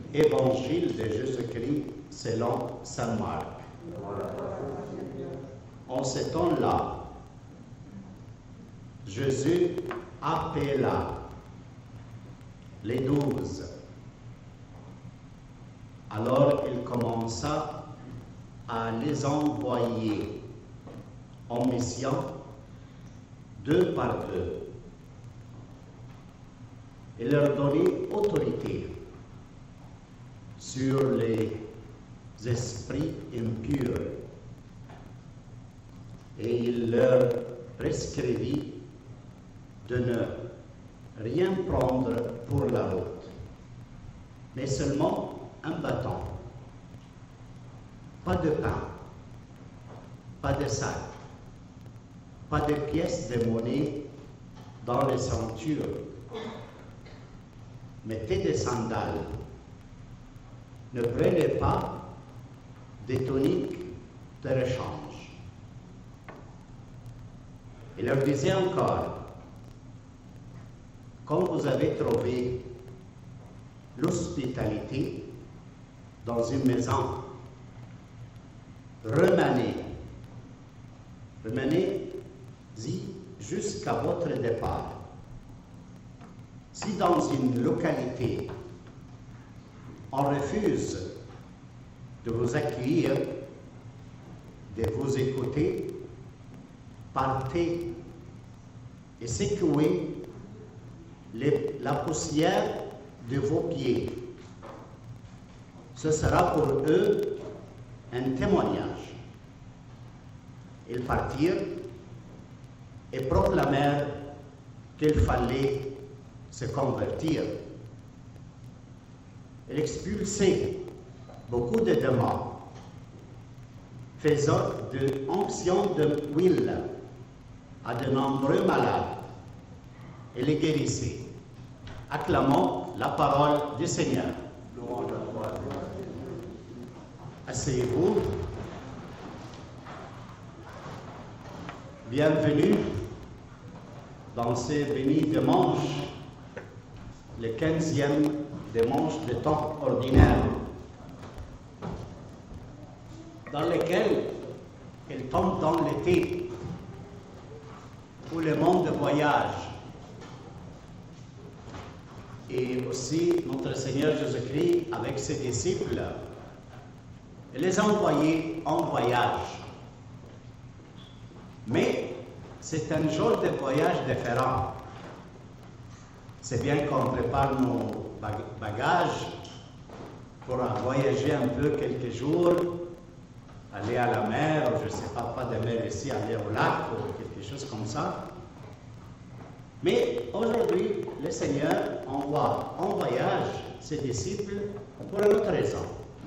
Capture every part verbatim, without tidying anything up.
Évangile de Jésus-Christ selon saint Marc. En ce temps-là, Jésus appela les douze. Alors il commença à les envoyer en mission deux par deux et leur donner autorité sur les esprits impurs. Et il leur prescrivit de ne rien prendre pour la route, mais seulement un bâton, pas de pain, pas de sac, pas de pièces de monnaie dans les ceintures. Mettez des sandales. Ne prenez pas des tuniques de rechange. Il leur disait encore, quand vous avez trouvé l'hospitalité dans une maison, remenez, remenez-y jusqu'à votre départ. Si dans une localité, on refuse de vous accueillir, de vous écouter, partez et secouez les, la poussière de vos pieds. Ce sera pour eux un témoignage. Ils partirent et proclamèrent qu'il fallait se convertir. Il expulsait beaucoup de démons, faisant de l'onction de huile à de nombreux malades et les guérissait. Acclamons la parole du Seigneur. Asseyez-vous. Bienvenue dans ces bénis dimanches, le quinzième dimanche de temps ordinaire, dans lequel il tombe dans l'été, où le monde voyage. Et aussi notre Seigneur Jésus-Christ, avec ses disciples, il les a envoyés en voyage. Mais c'est un genre de voyage différent. C'est bien qu'on prépare nos bagages pour voyager un peu quelques jours, aller à la mer, ou je ne sais pas, pas de mer ici, aller au lac, ou quelque chose comme ça. Mais aujourd'hui, le Seigneur envoie en voyage ses disciples pour une autre raison.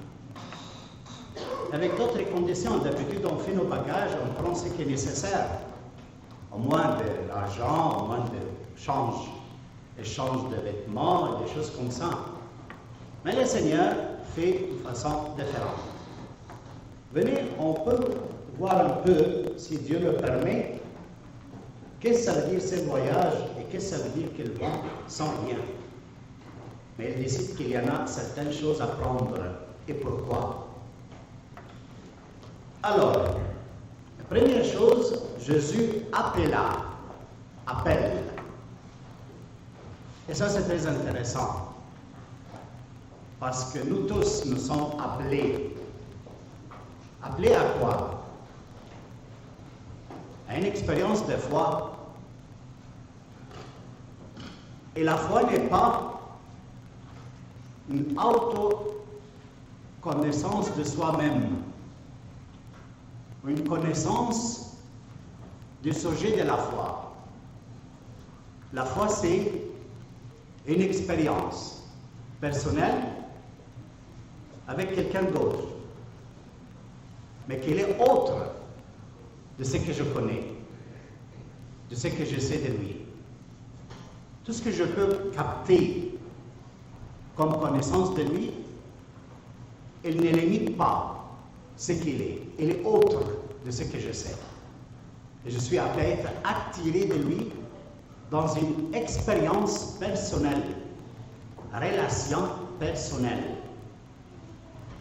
Avec d'autres conditions, d'habitude on fait nos bagages, on prend ce qui est nécessaire. Au moins de l'argent, au moins de change, échange de vêtements, des choses comme ça. Mais le Seigneur fait d'une façon différente. Venez, on peut voir un peu, si Dieu le permet, qu'est-ce que ça veut dire ce voyage et qu'est-ce que ça veut dire qu'il va sans rien. Mais il décide qu'il y en a certaines choses à prendre. Et pourquoi? Alors, la première chose, Jésus appela, appelle. Et ça, c'est très intéressant. Parce que nous tous, nous sommes appelés. Appelés à quoi? À une expérience de foi. Et la foi n'est pas une auto-connaissance de soi-même, ou une connaissance du sujet de la foi. La foi, c'est une expérience personnelle avec quelqu'un d'autre, mais qui est autre de ce que je connais, de ce que je sais de lui. Tout ce que je peux capter comme connaissance de lui, il ne limite pas ce qu'il est. Il est autre de ce que je sais. Et je suis appelé à être attiré de lui dans une expérience personnelle, relation personnelle.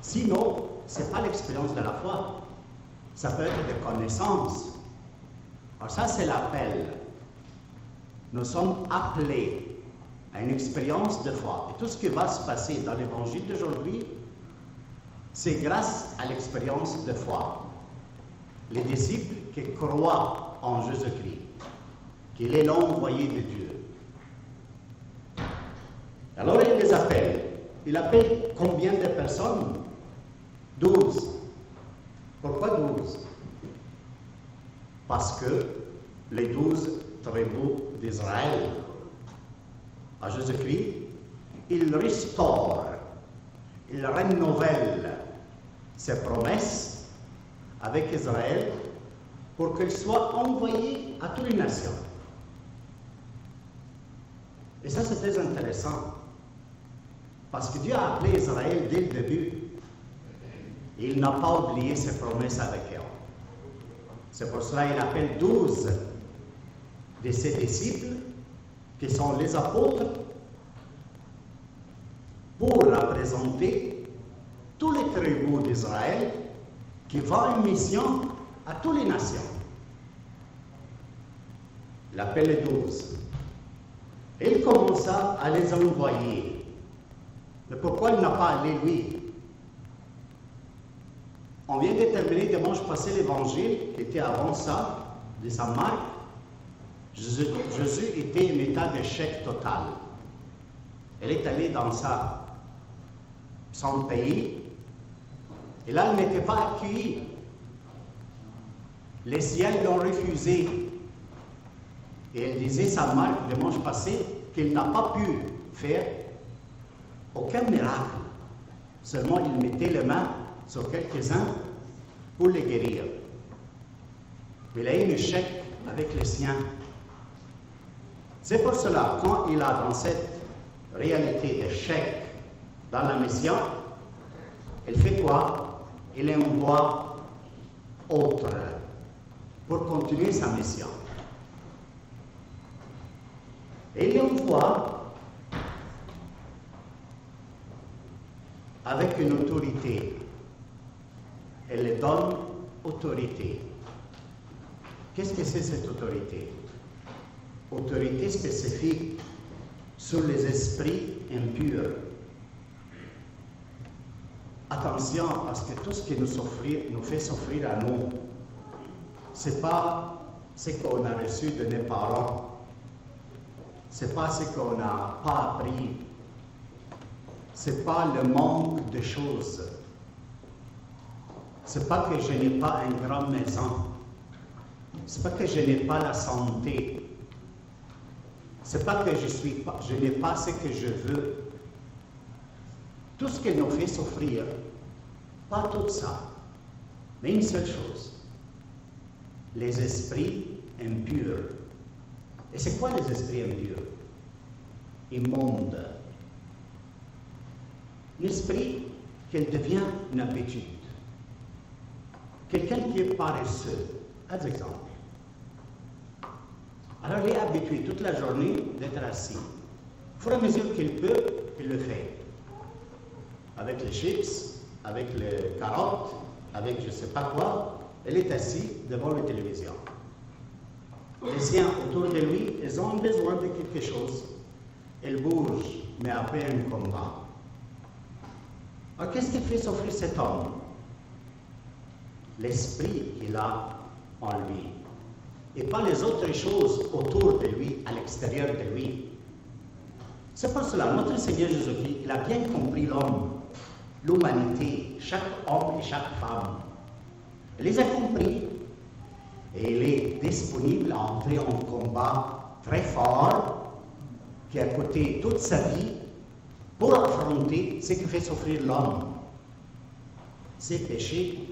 Sinon, ce n'est pas l'expérience de la foi. Ça peut être des connaissances. Alors ça, c'est l'appel. Nous sommes appelés à une expérience de foi. Et tout ce qui va se passer dans l'évangile d'aujourd'hui, c'est grâce à l'expérience de foi. Les disciples qui croient en Jésus-Christ, qu'il est l'envoyé de Dieu. Alors il les appelle. Il appelle combien de personnes? Douze. Pourquoi douze? Parce que les douze tribus d'Israël, à Jésus-Christ, il restaure, il renouvelle ses promesses avec Israël pour qu'il soit envoyé à toutes les nations. Et ça, c'est très intéressant. Parce que Dieu a appelé Israël dès le début. Il n'a pas oublié ses promesses avec eux. C'est pour cela qu'il appelle douze de ses disciples, qui sont les apôtres, pour représenter tous les tribus d'Israël qui vont une mission à toutes les nations. Il appelle les douze. Et il commença à les envoyer. Mais pourquoi il n'a pas allé lui? On vient de terminer dimanche passé l'évangile qui était avant ça, de Saint Marc. Jésus, Jésus était en état d'échec total. Elle est allée dans sa, son pays, et là, elle n'était pas accueillie. Les ciels l'ont refusé. Et elle disait, Saint Marc, dimanche passé, qu'il n'a pas pu faire aucun miracle. Seulement, il mettait les mains sur quelques-uns pour les guérir. Il a eu un échec avec les siens. C'est pour cela, quand il a dans cette réalité d'échec dans la mission, il fait quoi? Il envoie autre pour continuer sa mission. Et il envoie avec une autorité. Elle lui donne autorité. Qu'est-ce que c'est cette autorité? Autorité spécifique sur les esprits impurs. Attention, parce que tout ce qui nous, souffrir, nous fait souffrir à nous, ce n'est pas ce qu'on a reçu de nos parents, ce n'est pas ce qu'on n'a pas appris, ce n'est pas le manque de choses. Ce n'est pas que je n'ai pas une grande maison, ce n'est pas que je n'ai pas la santé, ce n'est pas que je, suis pas, je n'ai pas ce que je veux. Tout ce qui nous fait souffrir, pas tout ça, mais une seule chose, les esprits impurs. Et c'est quoi les esprits impurs? Immondes. L'esprit qui devient une habitude. Quelqu'un qui est paresseux, par exemple. Alors il est habitué toute la journée d'être assis. Au fur et à mesure qu'il peut, il le fait. Avec les chips, avec les carottes, avec je ne sais pas quoi, il est assis devant la télévision. Les siens autour de lui, ils ont besoin de quelque chose. Ils bougent, mais après un combat. Alors qu'est-ce qui fait souffrir cet homme? L'esprit qu'il a en lui. Et pas les autres choses autour de lui, à l'extérieur de lui. C'est pour cela, notre Seigneur Jésus-Christ, il a bien compris l'homme, l'humanité, chaque homme et chaque femme. Il les a compris et il est disponible à entrer en combat très fort qui a coûté toute sa vie pour affronter ce qui fait souffrir l'homme, ses péchés.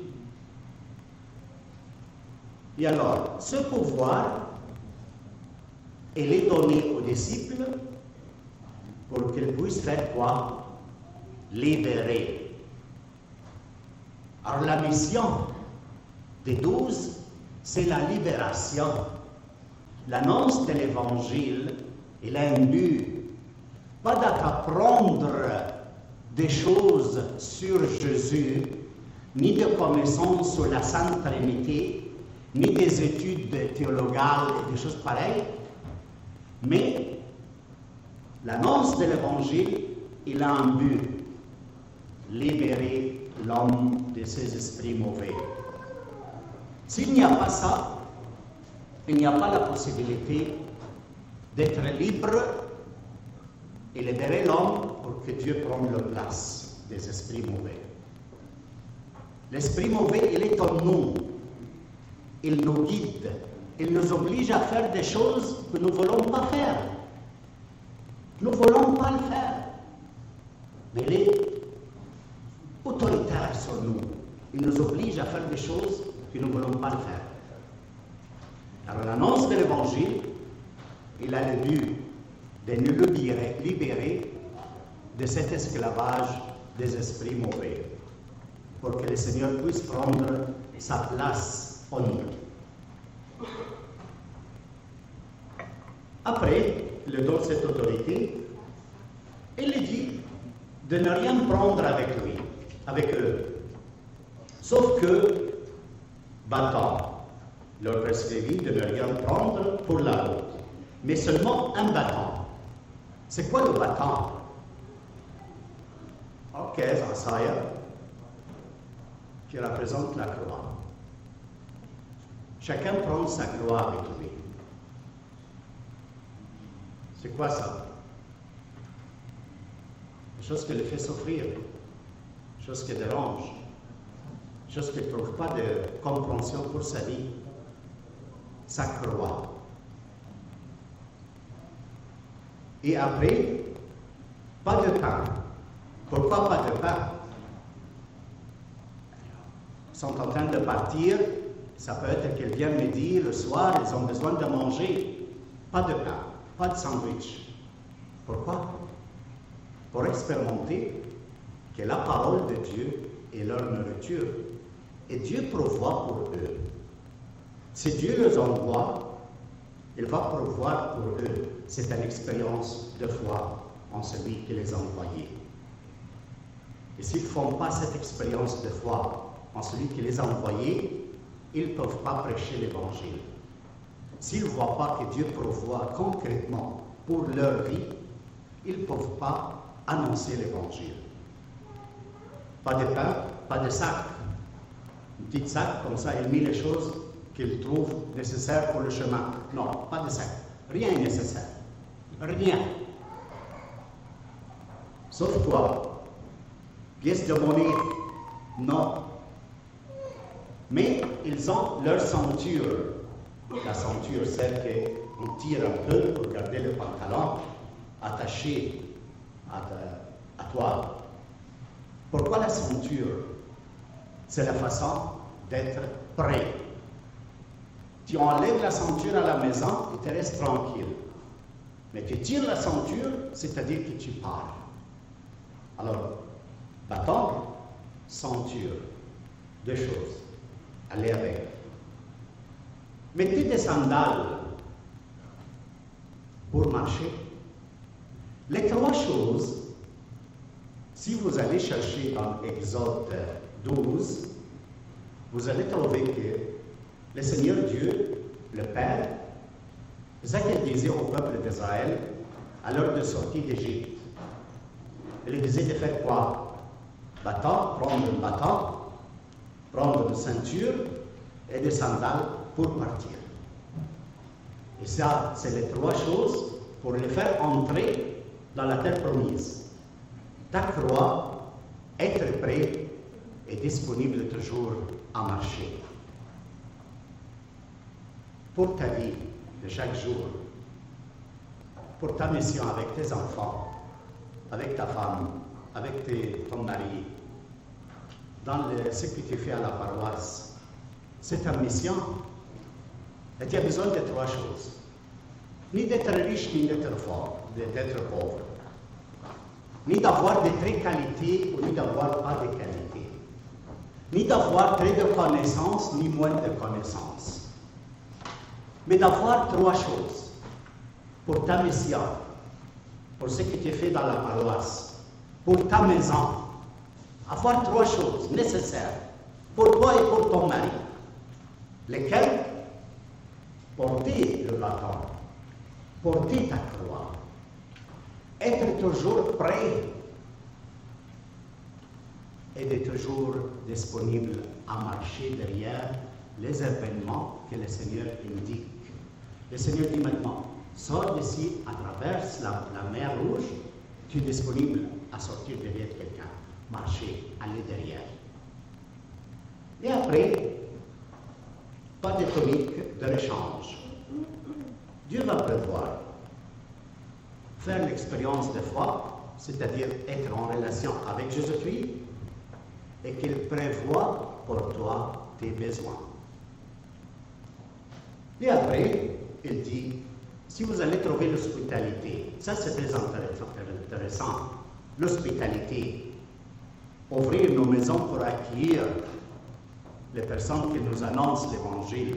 Et alors, ce pouvoir, il est donné aux disciples pour qu'ils puissent faire quoi? Libérer. Alors la mission des douze, c'est la libération. L'annonce de l'Évangile, il a un but, pas d'apprendre des choses sur Jésus, ni de connaissances sur la Sainte Trinité, ni des études théologales et des choses pareilles, mais l'annonce de l'Évangile, il a un but, libérer l'homme de ses esprits mauvais. S'il n'y a pas ça, il n'y a pas la possibilité d'être libre et libérer l'homme pour que Dieu prenne la place des esprits mauvais. L'esprit mauvais, il est en nous. Il nous guide. Il nous oblige à faire des choses que nous ne voulons pas faire. Nous ne voulons pas le faire. Mais il est autoritaire sur nous. Il nous oblige à faire des choses que nous ne voulons pas le faire. Alors l'annonce de l'Évangile, il a le but de nous libérer, libérer de cet esclavage des esprits mauvais, pour que le Seigneur puisse prendre sa place en nous. Après, il lui donne cette autorité, il lui dit de ne rien prendre avec lui, avec eux, sauf que bâton. Leur prescrivit de ne rien prendre pour la route, mais seulement un bâton. C'est quoi le bâton? Ok, ça y est, qui représente la croix. Chacun prend sa croix avec lui. C'est quoi ça? Une chose qui le fait souffrir, une chose qui dérange, une chose qui ne trouve pas de compréhension pour sa vie. Sa croix. Et après, pas de pain. Pourquoi pas de pain? Ils sont en train de partir. Ça peut être qu'ils viennent midi, le soir, ils ont besoin de manger. Pas de pain, pas de sandwich. Pourquoi? Pour expérimenter que la parole de Dieu est leur nourriture. Et Dieu pourvoit pour eux. Si Dieu les envoie, il va pourvoir pour eux. C'est une expérience de foi en celui qui les a envoyés. Et s'ils ne font pas cette expérience de foi en celui qui les a envoyés, ils ne peuvent pas prêcher l'Évangile. S'ils ne voient pas que Dieu pourvoit concrètement pour leur vie, ils ne peuvent pas annoncer l'Évangile. Pas de pain, pas de sac. Un petit sac, comme ça, il met les choses qu'ils trouvent nécessaires pour le chemin. Non, pas de sac. Rien n'est nécessaire. Rien. Sauf quoi? Pièces de monnaie? Non. Mais ils ont leur ceinture. La ceinture, celle qu'on tire un peu pour garder le pantalon attaché à, à toi. Pourquoi la ceinture? C'est la façon d'être prêt. Tu enlèves la ceinture à la maison et tu restes tranquille. Mais tu tires la ceinture, c'est-à-dire que tu pars. Alors, bâton, ceinture, deux choses. Allez avec. Mettez des sandales pour marcher. Les trois choses, si vous allez chercher dans Exode douze, vous allez trouver que le Seigneur Dieu, le Père, c'est ça qu'il disait au peuple d'Israël à l'heure de sortie d'Égypte. Il disait de faire quoi? Bâton, prendre un bâton, prendre une ceinture et des sandales pour partir. Et ça, c'est les trois choses pour les faire entrer dans la terre promise. Ta croix, être prêt et disponible toujours à marcher. Pour ta vie de chaque jour, pour ta mission avec tes enfants, avec ta femme, avec tes, ton mari, dans le, ce que tu fais à la paroisse, c'est ta mission. Et tu as besoin de trois choses. Ni d'être riche, ni d'être fort, d'être pauvre. Ni d'avoir de très qualités, ou ni d'avoir pas de qualités. Ni d'avoir très de connaissances, ni moins de connaissances. Mais d'avoir trois choses pour ta mission, pour ce que tu fais dans la paroisse, pour ta maison, avoir trois choses nécessaires pour toi et pour ton mari. Lesquelles? Porter le bâton, porter ta croix, être toujours prêt et d'être toujours disponible à marcher derrière les événements que le Seigneur indique. Le Seigneur dit maintenant, sors d'ici, à travers la, la mer Rouge, tu es disponible à sortir derrière quelqu'un, marcher, aller derrière. Et après, pas de tonique de rechange. Dieu va prévoir faire l'expérience de foi, c'est-à-dire être en relation avec Jésus-Christ, et qu'il prévoit pour toi tes besoins. Et après, il dit, si vous allez trouver l'hospitalité, ça c'est très intéressant, l'hospitalité, ouvrir nos maisons pour accueillir les personnes qui nous annoncent l'Évangile.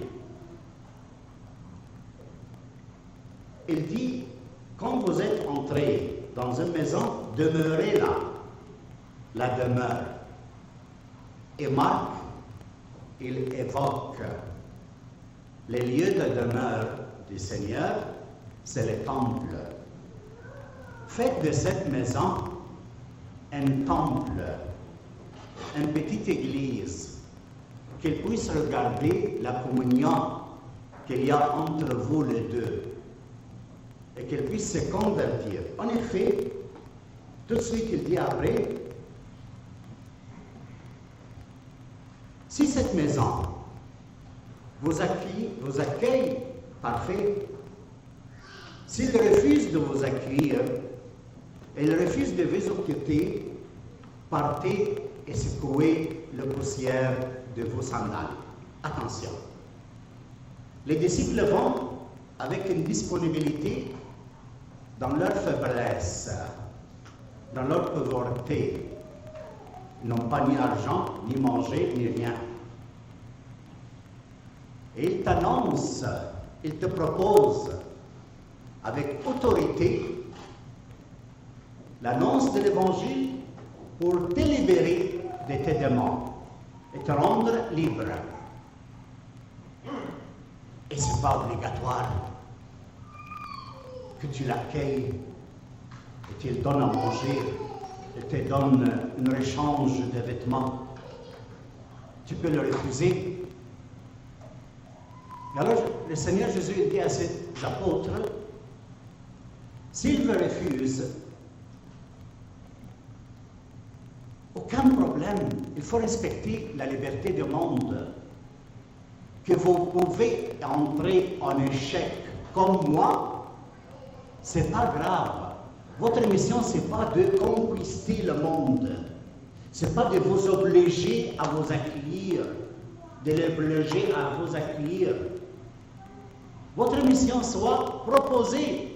Il dit, quand vous êtes entrés dans une maison, demeurez là, la demeure. Et Marc, il évoque les lieux de demeure du Seigneur, c'est le temple. Faites de cette maison un temple, une petite église, qu'elle puisse regarder la communion qu'il y a entre vous les deux et qu'elle puisse se convertir. En effet, tout de suite il dit après, si cette maison vous accueille, vous accueille parfait, s'il refuse de vous accueillir, elle refuse de vous occuper, partez et secouez la poussière de vos sandales. Attention. Les disciples vont avec une disponibilité dans leur faiblesse, dans leur pauvreté. Ils n'ont pas ni argent, ni manger, ni rien. Et il t'annonce, il te propose avec autorité l'annonce de l'Évangile pour te libérer de tes démons et te rendre libre. Et ce n'est pas obligatoire que tu l'accueilles et tu le donnes à manger et te donne un échange de vêtements. Tu peux le refuser. Et alors, le Seigneur Jésus dit à ses apôtres, s'ils me refusent, aucun problème, il faut respecter la liberté du monde. Que vous pouvez entrer en échec comme moi, c'est pas grave. Votre mission, c'est pas de conquister le monde. C'est pas de vous obliger à vous accueillir, de les obliger à vous accueillir. Votre mission soit proposer.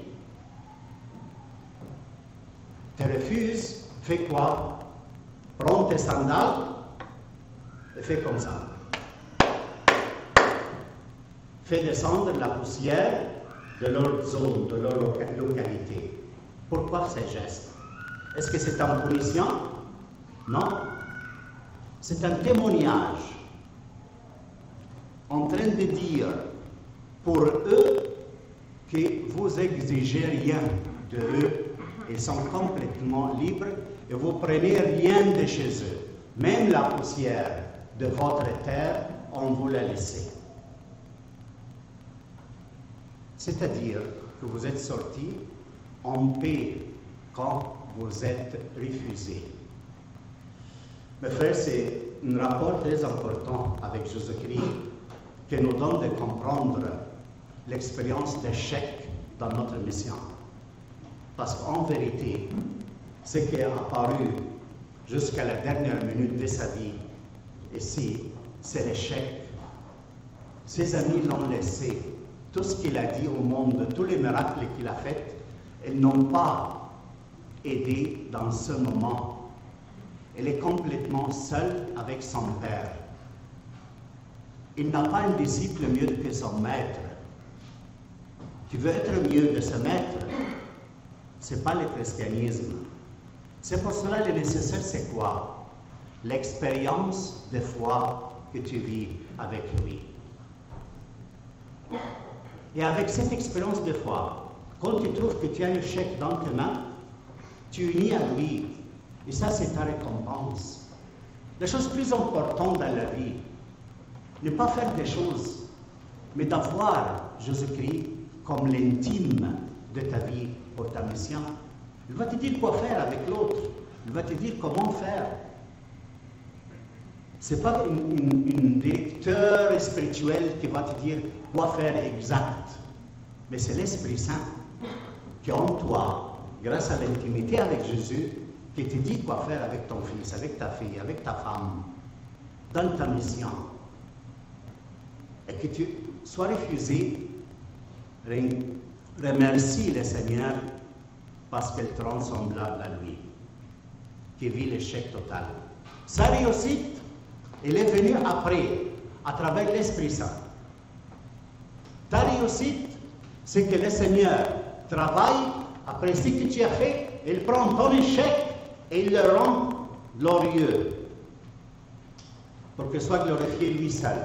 Tu refuses, fais quoi? Prends tes sandales et fais comme ça. Fais descendre la poussière de leur zone, de leur localité. Pourquoi ces gestes? Est-ce que c'est en punition? Non. C'est un témoignage en train de dire pour eux que vous exigez rien de eux. Ils sont complètement libres et vous prenez rien de chez eux. Même la poussière de votre terre, on vous l'a laissée. C'est-à-dire que vous êtes sortis en paix quand vous êtes refusés. Mes frères, c'est un rapport très important avec Jésus-Christ qui nous donne de comprendre l'expérience d'échec dans notre mission. Parce qu'en vérité, ce qui est apparu jusqu'à la dernière minute de sa vie, ici, c'est l'échec. Ses amis l'ont laissé. Tout ce qu'il a dit au monde, tous les miracles qu'il a faits, ils n'ont pas aidé dans ce moment. Il est complètement seul avec son Père. Il n'a pas un disciple mieux que son maître. Tu veux être mieux de ce maître? Ce n'est pas le christianisme. C'est pour cela le nécessaire, c'est quoi? L'expérience de foi que tu vis avec lui. Et avec cette expérience de foi, quand tu trouves que tu as un chèque dans tes mains, tu unis à lui. Et ça, c'est ta récompense. La chose plus importante dans la vie, ne pas faire des choses, mais d'avoir Jésus-Christ comme l'intime de ta vie pour ta mission. Il va te dire quoi faire avec l'autre. Il va te dire comment faire. Ce n'est pas un directeur spirituel qui va te dire quoi faire exact, mais c'est l'Esprit Saint qui est en toi, grâce à l'intimité avec Jésus, qui te dit quoi faire avec ton fils, avec ta fille, avec ta femme, dans ta mission. Et que tu sois refusé, remercie le Seigneur parce qu'elle te rend semblable à lui, qui vit l'échec total. Sa réussite, elle est venue après, à travers l'Esprit Saint. Ta réussite, c'est que le Seigneur travaille après ce que tu as fait, il prend ton échec et il le rend glorieux, pour que soit glorifié lui seul.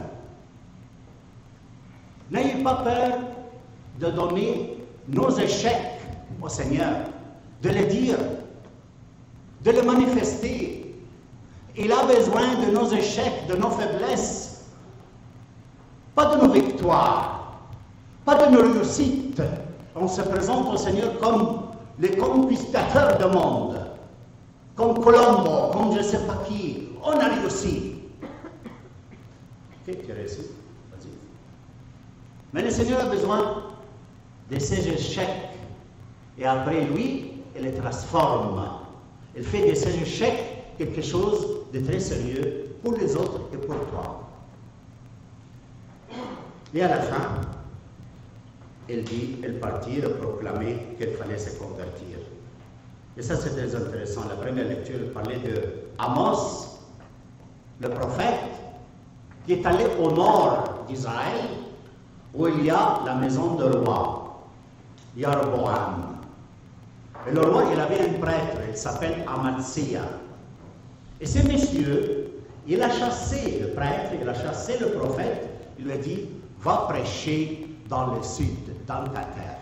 N'ayez pas peur de donner nos échecs au Seigneur, de les dire, de les manifester. Il a besoin de nos échecs, de nos faiblesses, pas de nos victoires, pas de nos réussites. On se présente au Seigneur comme les conquistateurs du monde, comme Colombo, comme je ne sais pas qui. On a réussi. Ok, tu as réussi? Vas-y. Mais le Seigneur a besoin de ces échecs. Et après lui, il les transforme. Il fait de ces échecs quelque chose de très sérieux pour les autres et pour toi. Et à la fin, elle dit, elle partit, elle proclamait qu'il fallait se convertir. Et ça, c'est très intéressant. La première lecture parlait de Amos, le prophète, qui est allé au nord d'Israël, où il y a la maison de roi, Jéroboam. Et le roi, il avait un prêtre, il s'appelle Amatsiah. Et ce monsieur, il a chassé le prêtre, il a chassé le prophète, il lui a dit, va prêcher dans le sud, dans ta terre.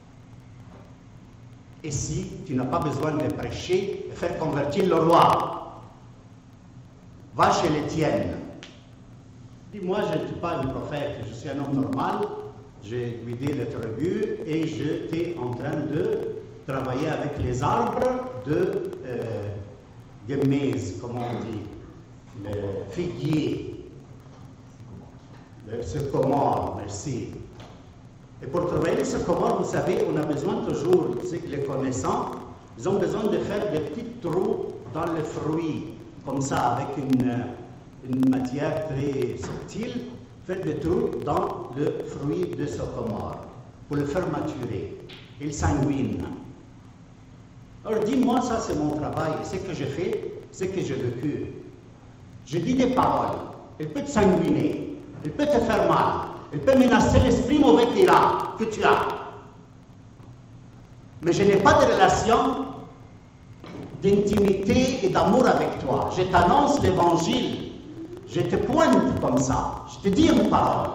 Et si tu n'as pas besoin de prêcher, de faire convertir le roi, va chez les tiennes. Dis-moi, je ne suis pas un prophète, je suis un homme normal, j'ai guidé le tribu et j'étais en train de travailler avec les arbres de euh, gemèse, comment on dit, le figuier, le sycomore, merci. Et pour travailler le sycomore, vous savez, on a besoin toujours, c'est que les connaissants, ils ont besoin de faire des petits trous dans le fruit, comme ça, avec une, une matière très subtile, faire des trous dans le fruit de sycomore, pour le faire maturer. Il sanguine. Alors dis-moi, ça c'est mon travail, ce que je fais, ce que j'ai vécu. Je dis des paroles, il peut te sanguiner, il peut te faire mal, il peut menacer l'esprit mauvais qu'il a, que tu as. Mais je n'ai pas de relation d'intimité et d'amour avec toi. Je t'annonce l'évangile, je te pointe comme ça, je te dis une parole.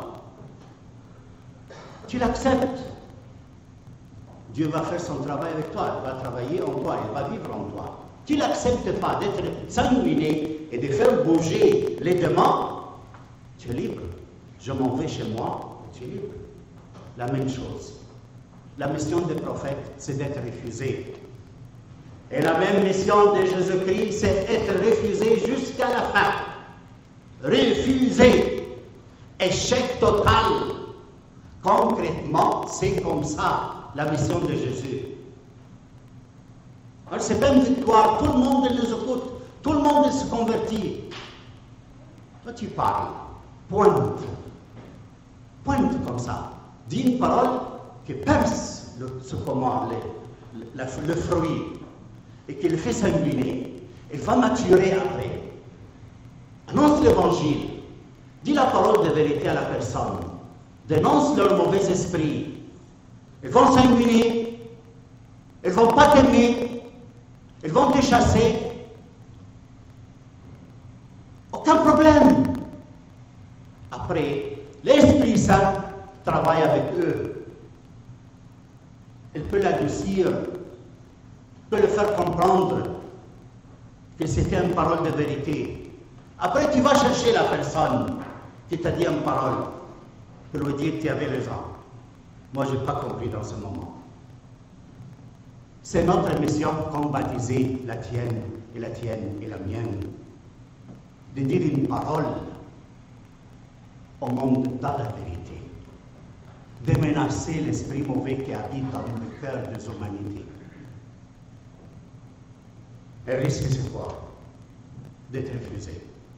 Tu l'acceptes. Dieu va faire son travail avec toi, il va travailler en toi, il va vivre en toi. Tu n'acceptes pas d'être sanguiné et de faire bouger les démons, tu es libre. Je m'en vais chez moi, tu es libre. La même chose. La mission des prophètes, c'est d'être refusé. Et la même mission de Jésus-Christ, c'est être refusé jusqu'à la fin. Refusé. Échec total. Concrètement, c'est comme ça la mission de Jésus. Alors, c'est pas une victoire, tout le monde nous écoute, tout le monde se convertit. Toi, tu parles, pointe, pointe comme ça, dis une parole qui perce le, ce comment, le, le, le fruit, et qui le fait sanguiner, il va maturer après. Annonce l'évangile, dis la parole de vérité à la personne, dénonce leur mauvais esprit. Ils vont sanguiner, ils ne vont pas t'aimer, Ils vont te chasser. Aucun problème. Après, l'Esprit Saint travaille avec eux. Il peut l'adoucir, peut le faire comprendre que c'était une parole de vérité. Après, tu vas chercher la personne qui t'a dit une parole pour lui dire que tu avais raison. Moi, je n'ai pas compris dans ce moment. C'est notre mission comme baptisés, la tienne et la tienne et la mienne, de dire une parole au monde dans la vérité, de menacer l'esprit mauvais qui habite dans le cœur des humanités. Le risque, c'est quoi? D'être refusé.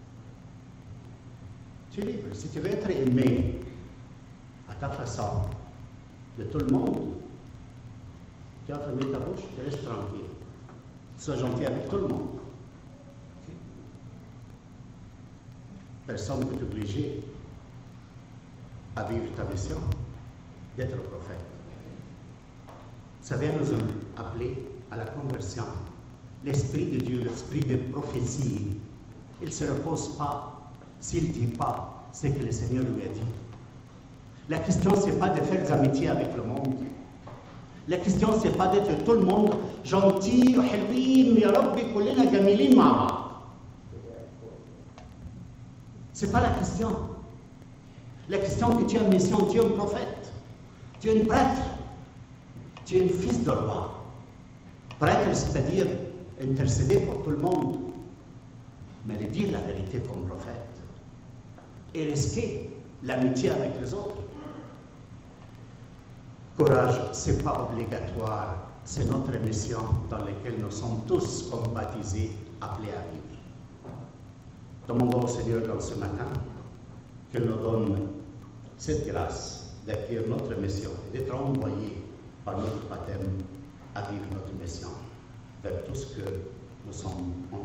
Tu es libre. Si tu veux être aimé à ta façon de tout le monde, tu as fermé ta bouche, tu restes tranquille. Sois gentil avec tout le monde. Okay. Personne ne peut t'obliger à vivre ta mission d'être prophète. Ça vient nous appeler à la conversion. L'Esprit de Dieu, l'Esprit de prophétie, il ne se repose pas s'il ne dit pas ce que le Seigneur lui a dit. La question, ce n'est pas de faire amitié avec le monde. La question, ce n'est pas d'être tout le monde gentil, ce n'est pas la question. La question est que tu as une mission, tu es un prophète, tu es un prêtre, tu es un fils de roi. Prêtre, c'est-à-dire intercéder pour tout le monde, mais de dire la vérité comme prophète et risquer l'amitié avec les autres. Courage, ce n'est pas obligatoire, c'est notre mission dans laquelle nous sommes tous comme baptisés, appelés à vivre. Demandons au Seigneur dans ce matin qu'il nous donne cette grâce d'accueillir notre mission et d'être envoyés par notre baptême à vivre notre mission vers tout ce que nous sommes en